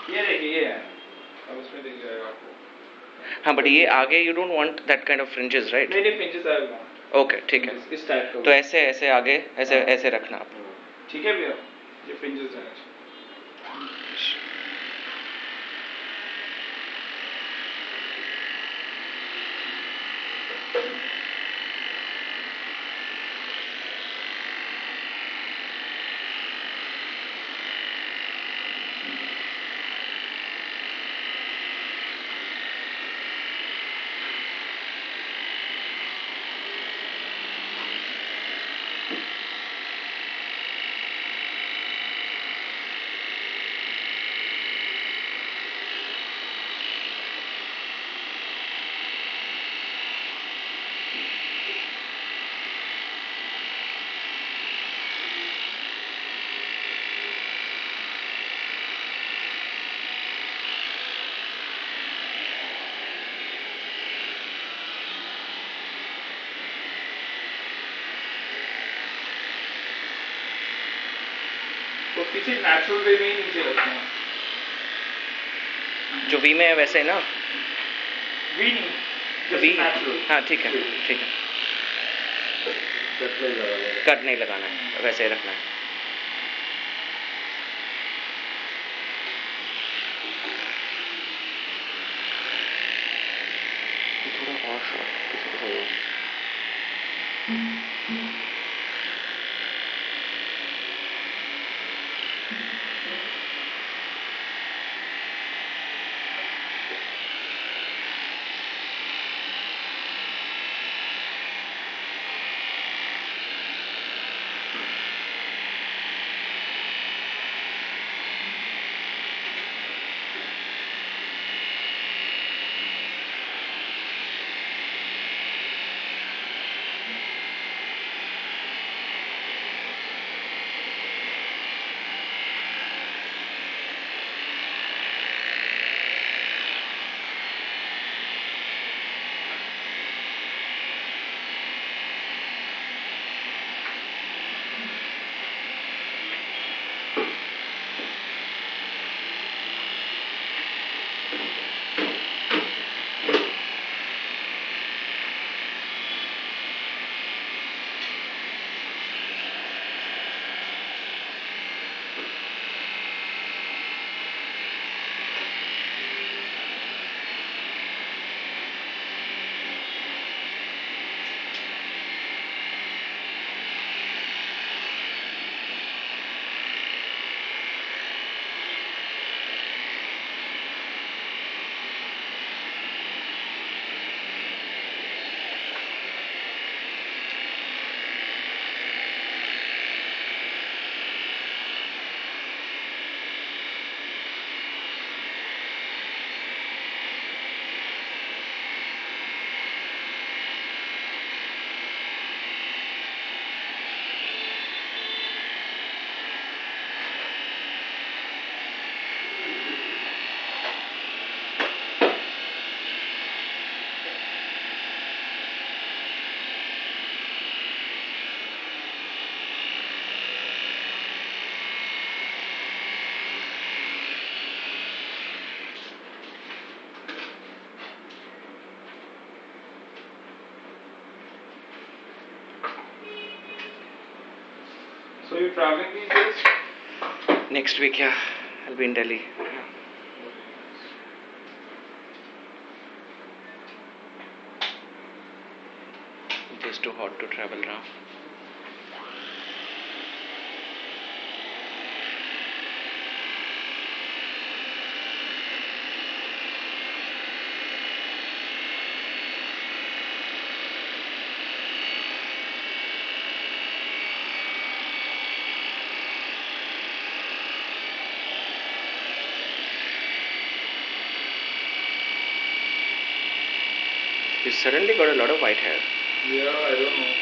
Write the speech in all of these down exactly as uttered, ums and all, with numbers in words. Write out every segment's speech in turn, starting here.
ये देखिए ये है, अब उसमें दिख जाएगा आपको। हाँ, बट ये आगे you don't want that kind of fringes, right? नहीं नहीं फ्रिंजेस आएगा। ओके, ठीक है। इस टाइप का। तो ऐसे ऐसे आगे ऐसे ऐसे रखना आप। ठीक है भैया, ये फ्रिंजेस हैं। तो किसी नेचुरल वे में ही नीचे रखना है। जो वी में है वैसे है ना? वी नहीं, वी नेचुरल। हाँ ठीक है, ठीक है। कट नहीं लगाना है, वैसे ही रखना है। थोड़ा और शॉर्ट किसी को हो। So you're traveling these days? Next week, yeah, I'll be in Delhi. Just too hot to travel now. You suddenly got a lot of white hair. Yeah, I don't know.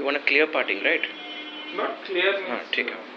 want a clear parting, right? Not clear means. हाँ ठीक है.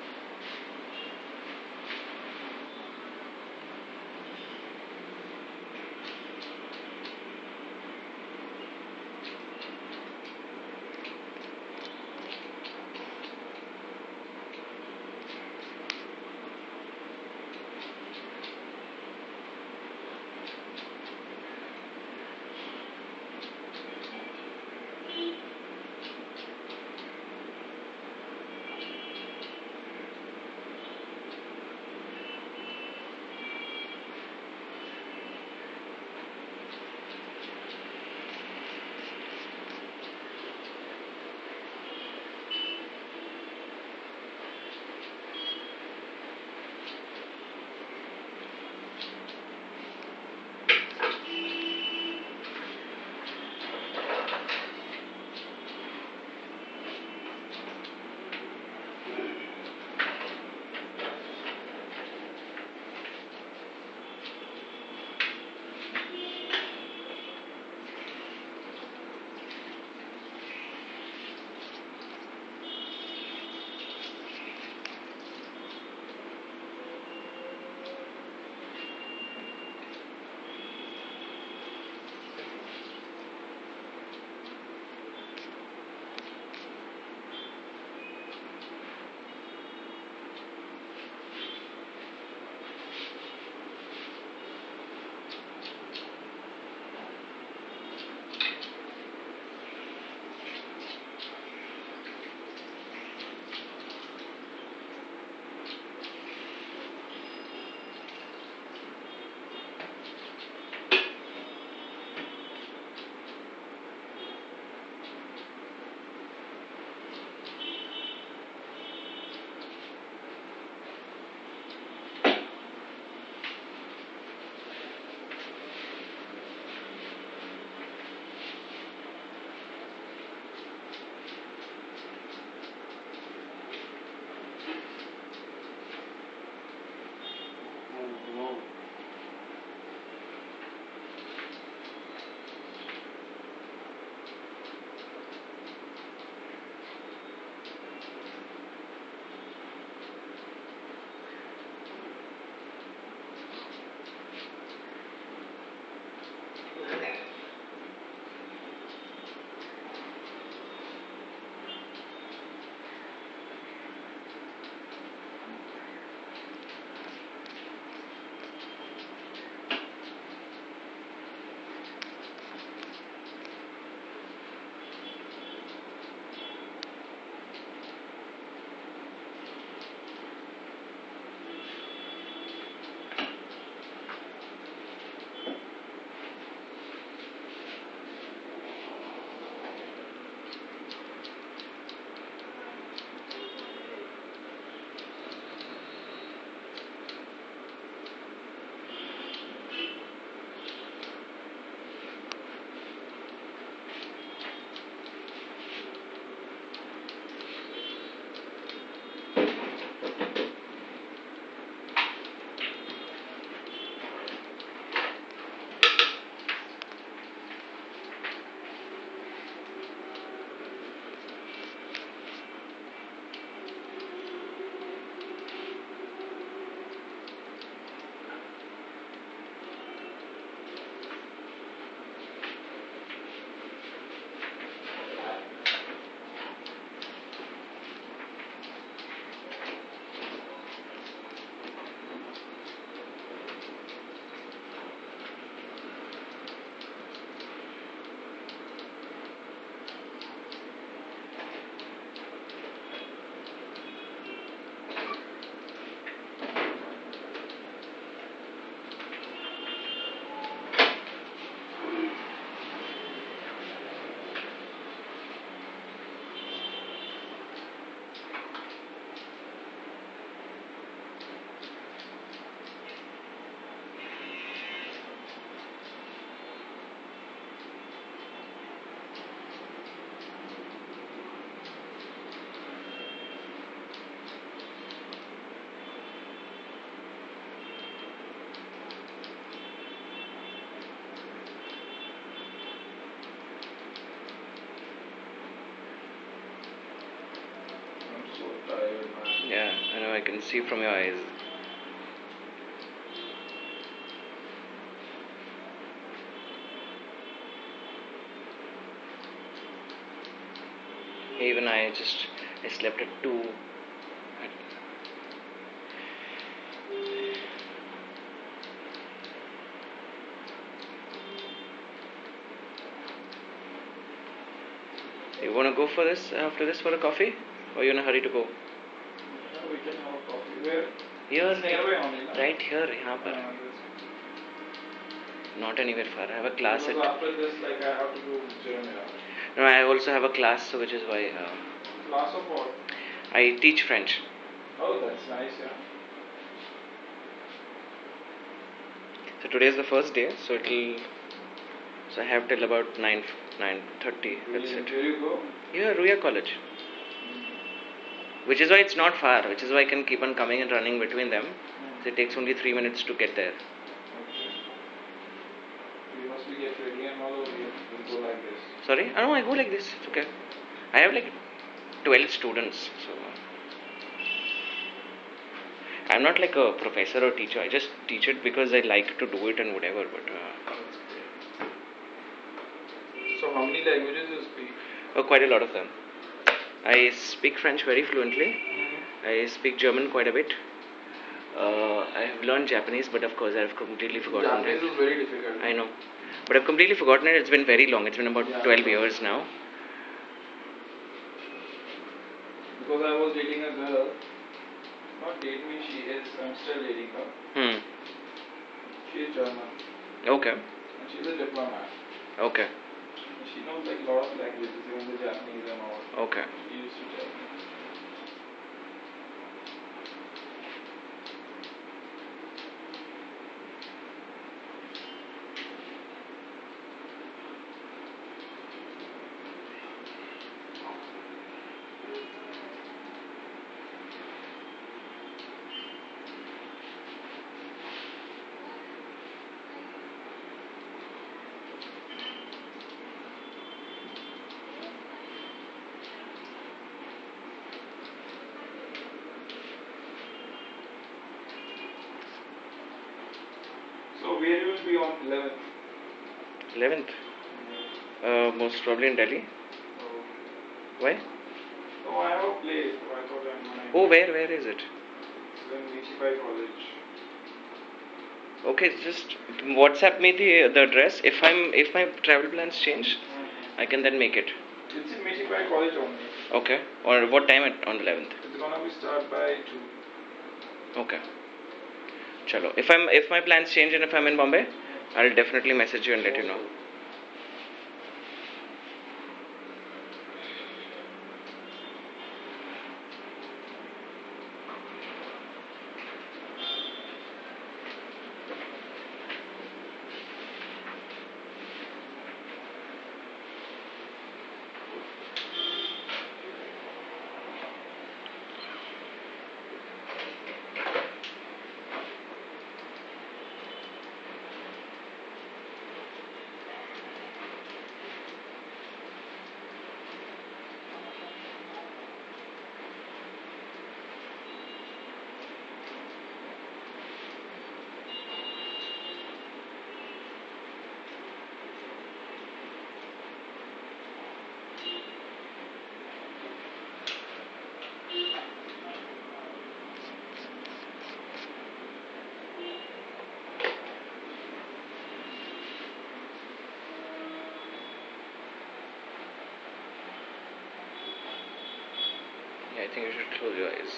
I know, I can see from your eyes. Even I just I slept at two. You wanna go for this after this for a coffee, or you in a hurry to go? Yeah, we can have a coffee. Where? Here, It's nearby only, no? right here, यहाँ पर. Uh, Not anywhere far. I have a class because at. after this, like, I have to do gym. Yeah. No, I also have a class, so which is why uh, Class of what? I teach French. Oh, that's nice, yeah. So today is the first day, so it'll. So I have till about nine nine thirty. That's Where, it. where you go? Here, Ruya College. Which is why it's not far. Which is why I can keep on coming and running between them. Mm. So it takes only three minutes to get there. Okay. We must be get ready and all, or we will go like this. Sorry? I know I go like this. It's okay. I have like twelve students, so I'm not like a professor or teacher. I just teach it because I like to do it and whatever. But uh, So how many languages you speak? oh, quite a lot of them. I speak French very fluently. Mm-hmm. I speak German quite a bit. Uh, I have learned Japanese, but of course I have completely forgotten Japanese it. is very difficult. I know, but I've completely forgotten it. It's been very long. It's been about Yeah. twelve years now. Because I was dating a girl. Not date me, she is. I'm still dating her. Hmm. She is German. Okay. And she's a diplomat. Okay. She knows like a lot of languages, even the Japanese and all. Okay. She used to tell me. So where you will be on eleventh? eleventh. Uh, most probably in Delhi. Oh. Why? No, I have a place. So I thought I'm gonna. Oh, where? Where is it? It's in Michibai College. Okay, just WhatsApp me the the address. If I'm if my travel plans change, Mm-hmm. I can then make it. It's in Michibai College only. Okay. Or what time at, on the eleventh? It's gonna be start by two. Okay. Chalo. If I'm if my plans change and if I'm in Bombay, I'll definitely message you and let you know. Yeah, I think you should close your eyes.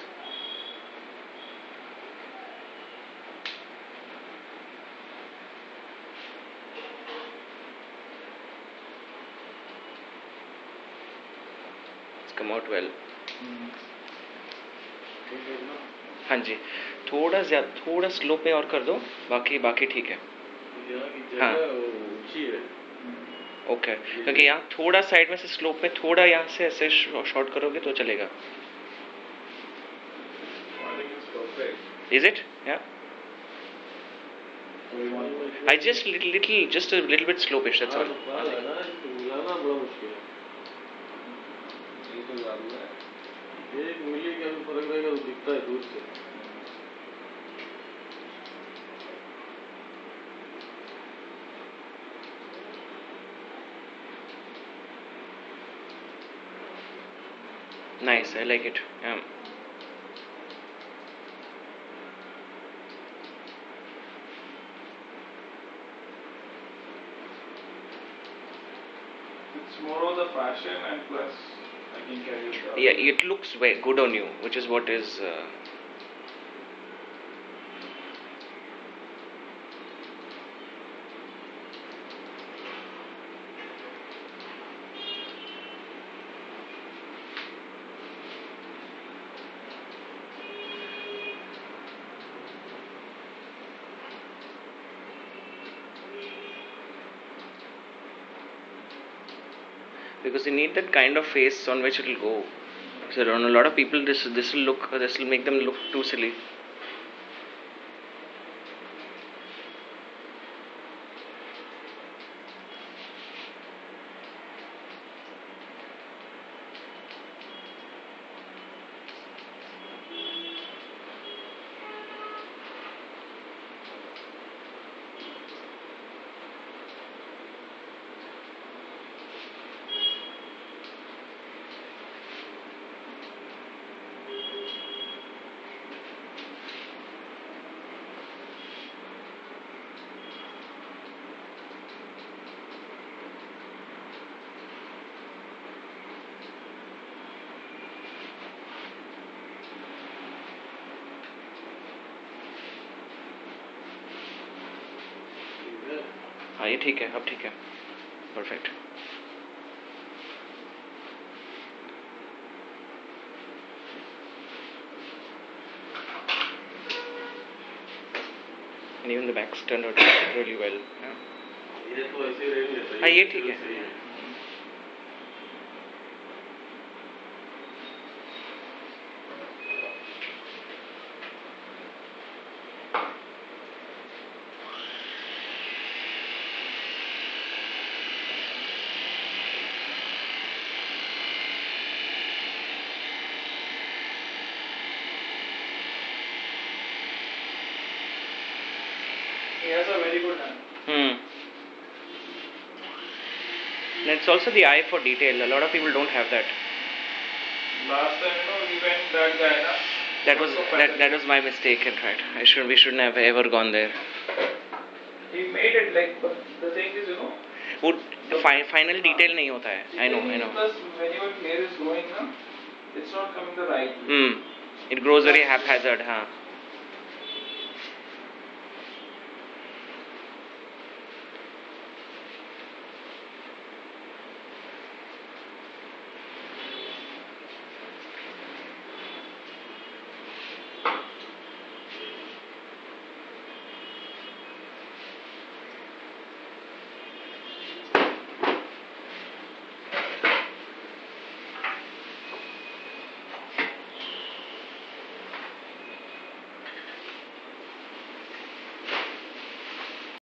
It's come out well. हाँ जी, थोड़ा ज्यादा थोड़ा slow पे और कर दो, बाकी बाकी ठीक है. हाँ. ओके, क्योंकि यहाँ थोड़ा साइड में से स्लोप में थोड़ा यहाँ से ऐसे शॉर्ट करोगे तो चलेगा. I think it's perfect. Is it? Yeah. I just little little just a little bit slopish. That's all. ये तो ज़्यादा है. एक मिली का भी फर्क रहेगा तो दिखता है दूर से. Nice, I like it. Yeah. It's more of the fashion and plus I can carry it out. Yeah, it looks very good on you, which is what is. Uh, because you need that kind of face on which it will go. So on a lot of people, this this will look this will make them look too silly. हाँ ये ठीक है, अब ठीक है, perfect. And even the backs turned out really well. Yeah. ये तो ऐसे ही रहेंगे. सही हाँ ये ठीक है. सही है. He has a very good hand. Hmm. And it's also the eye for detail. A lot of people don't have that. Last time, you know, we went that guy, na? That was Also that pattern. that was my mistake, in fact. I should we shouldn't have ever gone there. He made it like, but the thing is, you know. वो fi- final detail नहीं होता है. I know, I know. Plus, when your hair is growing, na, it's not coming the right way. Hmm. It grows very haphazard, हाँ.